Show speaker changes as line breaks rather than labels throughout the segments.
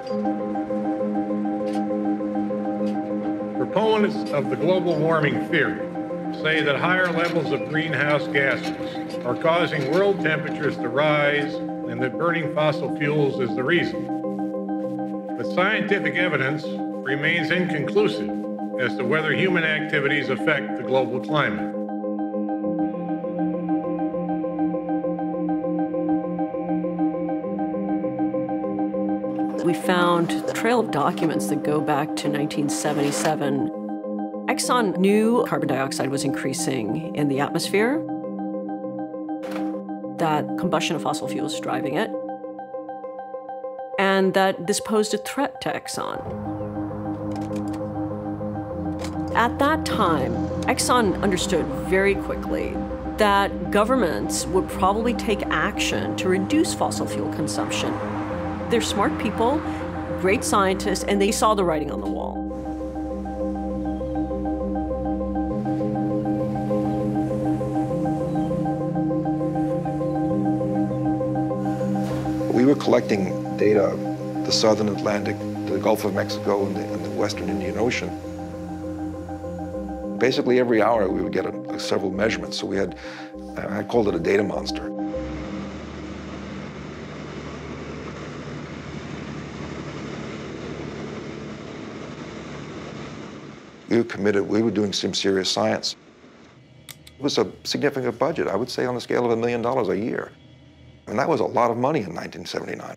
Proponents of the global warming theory say that higher levels of greenhouse gases are causing world temperatures to rise and that burning fossil fuels is the reason. But scientific evidence remains inconclusive as to whether human activities affect the global climate.
We found a trail of documents that go back to 1977. Exxon knew carbon dioxide was increasing in the atmosphere, that combustion of fossil fuels is driving it, and that this posed a threat to Exxon. At that time, Exxon understood very quickly that governments would probably take action to reduce fossil fuel consumption. They're smart people, great scientists, and they saw the writing on the wall.
We were collecting data, the southern Atlantic, the Gulf of Mexico, and the western Indian Ocean. Basically, every hour we would get several measurements, so we had, I called it a data monster. We were committed, we were doing some serious science. It was a significant budget, I would say on the scale of $1 million a year. And that was a lot of money in 1979.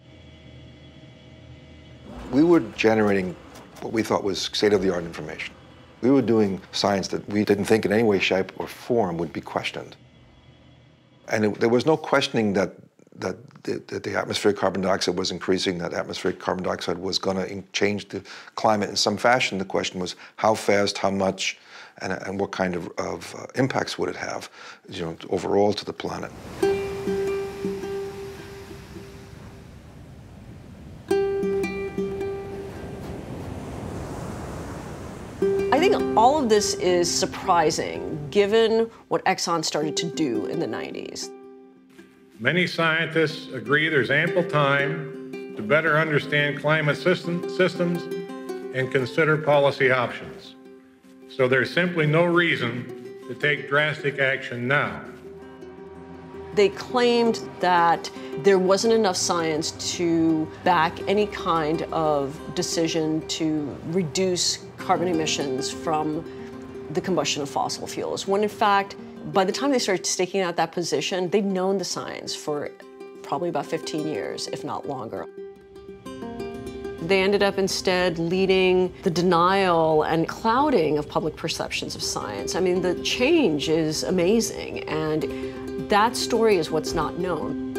We were generating what we thought was state-of-the-art information. We were doing science that we didn't think in any way, shape, or form would be questioned. And there was no questioning that the atmospheric carbon dioxide was increasing, that atmospheric carbon dioxide was going to change the climate in some fashion. The question was how fast, how much, and what kind of impacts would it have, overall to the planet.
I think all of this is surprising, given what Exxon started to do in the 90s.
Many scientists agree there's ample time to better understand climate systems and consider policy options. So there's simply no reason to take drastic action now.
They claimed that there wasn't enough science to back any kind of decision to reduce carbon emissions from the combustion of fossil fuels, when in fact, by the time they started staking out that position, they'd known the science for probably about 15 years, if not longer. They ended up instead leading the denial and clouding of public perceptions of science. I mean, the change is amazing, and that story is what's not known.